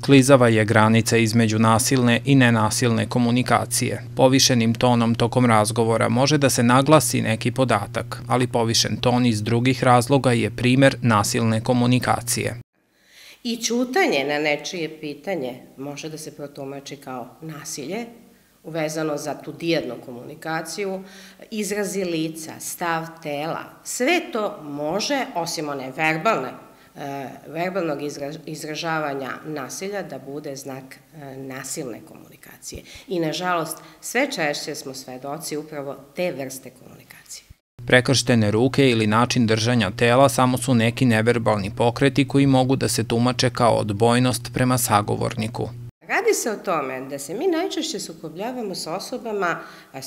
Klizava je granica između nasilne i nenasilne komunikacije. Povišenim tonom tokom razgovora može da se naglasi neki podatak, ali povišen ton iz drugih razloga je primer nasilne komunikacije. I ćutanje na nečije pitanje može da se protumači kao nasilje, uvezano za tu dijednu komunikaciju, izrazi lica, stav tela, sve to može, osim one verbalnog izražavanja nasilja, da bude znak nasilne komunikacije. I, nažalost, sve češće smo svedoci upravo te vrste komunikacije. Prekrštene ruke ili način držanja tela samo su neki neverbalni pokreti koji mogu da se tumače kao odbojnost prema sagovorniku. Radi se o tome da se mi najčešće sukobljavamo sa osobama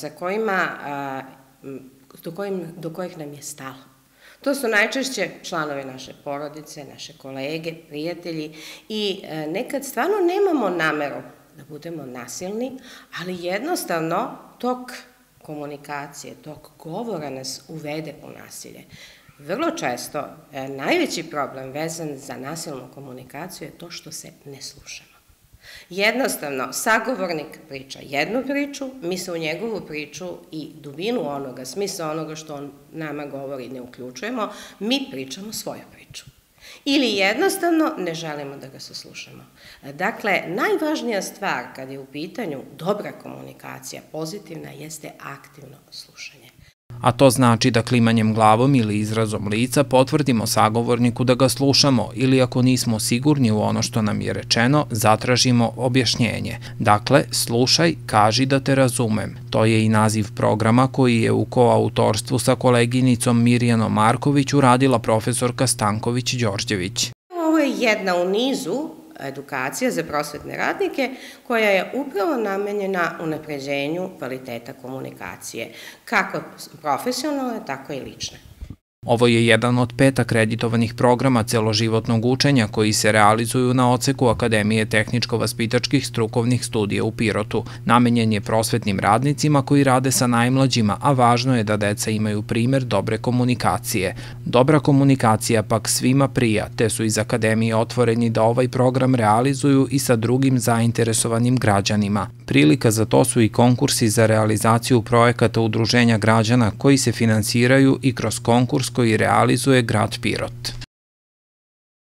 do kojih nam je stalo. To su najčešće članovi naše porodice, naše kolege, prijatelji i nekad stvarno nemamo nameru da budemo nasilni, ali jednostavno tok komunikacije, tok govora nas uvede u nasilje. Vrlo često najveći problem vezan za nasilnu komunikaciju je to što se ne slušamo. Jednostavno, sagovornik priča jednu priču, mi se u njegovu priču i dubinu onoga, smisla onoga što on nama govori ne uključujemo, mi pričamo svoju priču. Ili jednostavno ne želimo da ga saslušamo. Dakle, najvažnija stvar kad je u pitanju dobra komunikacija, pozitivna, jeste aktivno slušanje. A to znači da klimanjem glavom ili izrazom lica potvrdimo sagovorniku da ga slušamo ili ako nismo sigurni u ono što nam je rečeno, zatražimo objašnjenje. Dakle, slušaj, kaži da te razumem. To je i naziv programa koji je u koautorstvu sa koleginicom Mirjanom Marković uradila profesorka Stanković-Đorđević. Ovo je jedna u nizu edukacija za prosvetne radnike koja je upravo namenjena unapređenju kvaliteta komunikacije, kako profesionalne, tako i lične. Ovo je jedan od 5 akreditovanih programa celoživotnog učenja koji se realizuju na odseku Akademije tehničko-vaspitačkih strukovnih studija u Pirotu. Namenjen je prosvetnim radnicima koji rade sa najmlađima, a važno je da deca imaju primer dobre komunikacije. Dobra komunikacija pak svima prija, te su iz Akademije otvoreni da ovaj program realizuju i sa drugim zainteresovanim građanima. Prilika za to su i konkursi za realizaciju projekata udruženja građana koji se finansiraju i kroz konkurs koji realizuje grad Pirot.